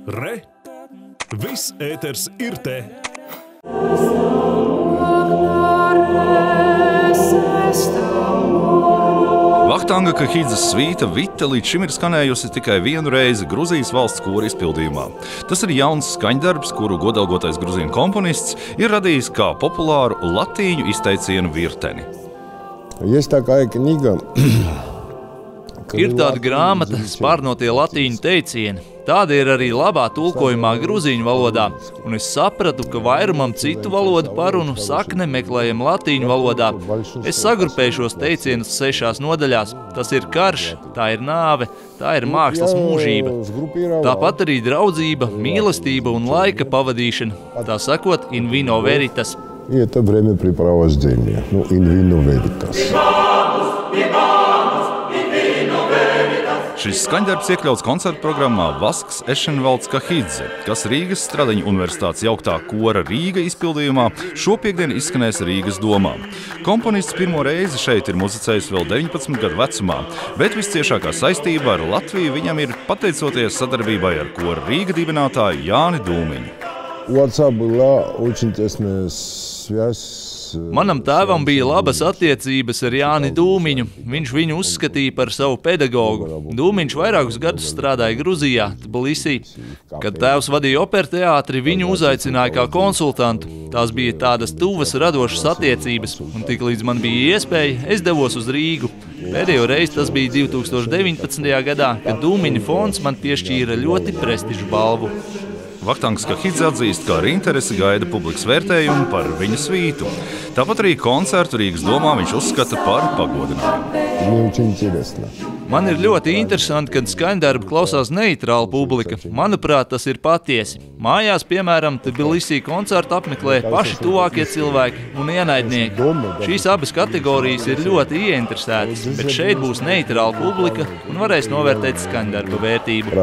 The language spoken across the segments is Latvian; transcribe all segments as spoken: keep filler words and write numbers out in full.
Re! Viss ēters ir te! Vahtanga Kahidzes svīta Vita līdz šim ir skanējusi tikai vienu reizi Gruzijas valsts kora izpildījumā. Tas ir jauns skaņdarbs, kuru godalgotais gruzīnu komponists ir radījis kā populāru latīņu izteicienu virteni. Ir tāda grāmata Spārnotie latīņu teicieni. Tāda ir arī labā tulkojumā gruzīņu valodā, un es sapratu, ka vairumam citu valodu parunu sakne meklējam latīņu valodā. Es sagrupēju šos teicienus sešās nodaļās. Tas ir karš, tā ir nāve, tā ir mākslas mūžība. Tāpat arī draudzība, mīlestība un laika pavadīšana. Tā sakot, in vino veritas. И это времяпрепровождение, ну, in vino veritas. Šis skaņdarbs iekļauts koncertu programmā Vasks Ešenvalds Kahidze, kas Rīgas Stradiņu universitātes jauktā kora Rīga izpildījumā šopiekdien izskanēs Rīgas domā. Komponists pirmo reizi šeit ir muzicējis vēl deviņpadsmit gadu vecumā, bet visciešākā saistība ar Latviju viņam ir pateicoties sadarbībai ar kora Rīga dibinātāju Jāni Dūmiņu. У отца была очень тесная связь. Manam tēvam bija labas attiecības ar Jāni Dūmiņu. Viņš viņu uzskatīja par savu pedagogu. Dūmiņš vairākus gadus strādāja Gruzijā, Tbilisī. Kad tēvs vadīja operu teātri, viņu uzaicināja kā konsultantu. Tās bija tādas tuvas, radošas attiecības, un tik līdz man bija iespēja, es devos uz Rīgu. Pēdējo reizi tas bija divi tūkstoši deviņpadsmitajā gadā, kad Dūmiņa fonds man piešķīra ļoti prestižu balvu. Vahtangs Kahidze atzīst, ka ar interesi gaida publikas vērtējumu par viņa svītu. Tāpat arī koncertu Rīgas domā viņš uzskata par pagodinājumu. Man ir ļoti interesanti, kad skaņdarbu klausās neitrāla publika. Manuprāt, tas ir patiesi. Mājās, piemēram, Tbilisī koncertu apmeklē paši tuvākie cilvēki un ienaidnieki. Šīs abas kategorijas ir ļoti ieinteresētas, bet šeit būs neitrāla publika un varēs novērtēt skaņdarbu vērtību.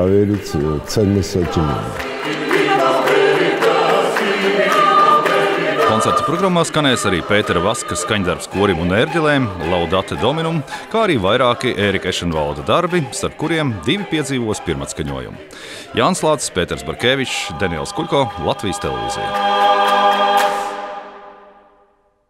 Koncerta programmā skanēs arī Pētera Vaska skaņdarbs korim un ērģelēm, Laudate Dominum, kā arī vairāki Ērika Ešenvalda darbi, starp kuriem divi piedzīvos pirmatskaņojumu. Jānis Lācis, Pēters Barkevičs, Daniels Kuļko, Latvijas televīzija.